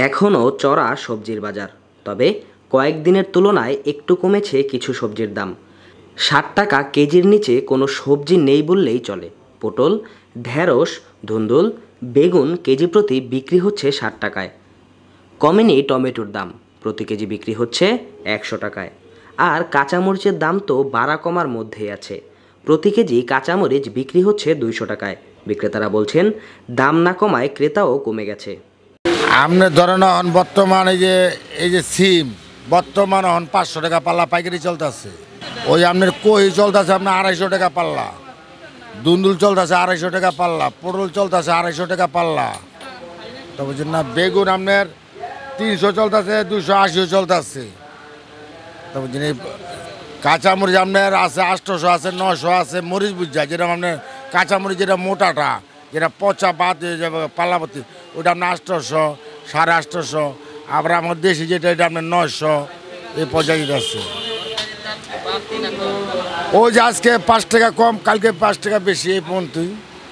এখনও চড়া সবজির বাজার, তবে কয়েকদিনের তুলনায় একটু কমেছে কিছু সবজির দাম। ৬০ টাকা কেজির নিচে কোনো সবজি নেই বললেই চলে। পটল, ঢেঁড়স, ধুন্দুল, বেগুন কেজি প্রতি বিক্রি হচ্ছে ৬০ টাকায়। কমেনি টমেটোর দাম, প্রতি কেজি বিক্রি হচ্ছে ১০০ টাকায়। আর কাঁচামরিচের দাম তো বাড়া কমার মধ্যেই আছে, প্রতি কেজি কাঁচামরিচ বিক্রি হচ্ছে ২০০ টাকায়। বিক্রেতারা বলছেন দাম না কমায় ক্রেতাও কমে গেছে। আপনি ধরেন এখন বর্তমান এই যে সিম বর্তমান এখন ৫০০ টাকা পাল্লা পাইকারি চলতেছে। ওই আপনার কই চলতেছে আপনার ২৫০ টাকা পাল্লা, দুন্দুল চলতেছে ২৫০ টাকা পাল্লা, পটল চলতেছে ২৫০ টাকা পাল্লা। তো বুঝছেন না, বেগুন আপনার ৩০০ চলতেছে, ২৮০ চলতেছে। তো বুঝছেন, এই কাঁচামরিচ আপনার আছে ৮০০, আছে ৯০০, আছে মরিচ বুঝা যেটা আপনার কাঁচামরিচ যেটা মোটাটা, যেটা পচা বাদ হয়ে যাবে পাল্লাপতি, ওইটা আপনার ৮০০, ৮৫০। আবার আমার দেশি যেটা এটা আপনার ৯০০, এই পর্যায়ে আছে। ওই যে আজকে ৫ টাকা কম, কালকে ৫ টাকা বেশি, এই পর্যন্তই।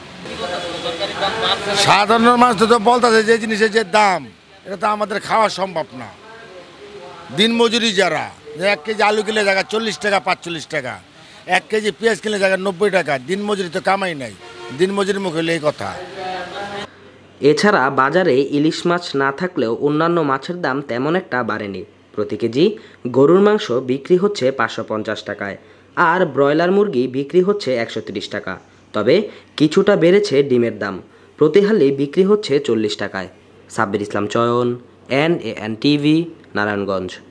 সাধারণ মানুষ তো বলতেছে যে জিনিসের যে দাম, এটা তো আমাদের খাওয়া সম্ভব না। দিনমজুরি যারা, ১ কেজি আলু কিনলে জায়গা ৪০ টাকা, ৪৫ টাকা, ১ কেজি পেঁয়াজ কিনলে জায়গা ৯০ টাকা। দিনমজুরি তো কামাই নাই, দিনমজুরি মুখে হলে এই কথা। এছাড়া বাজারে ইলিশ মাছ না থাকলেও অন্যান্য মাছের দাম তেমন একটা বাড়েনি। প্রতি কেজি গরুর মাংস বিক্রি হচ্ছে ৫৫০ টাকায়, আর ব্রয়লার মুরগি বিক্রি হচ্ছে ১৩০ টাকা। তবে কিছুটা বেড়েছে ডিমের দাম, প্রতি হালি বিক্রি হচ্ছে ৪০ টাকায়। সাব্বির ইসলাম চয়ন, NAN TV, নারায়ণগঞ্জ।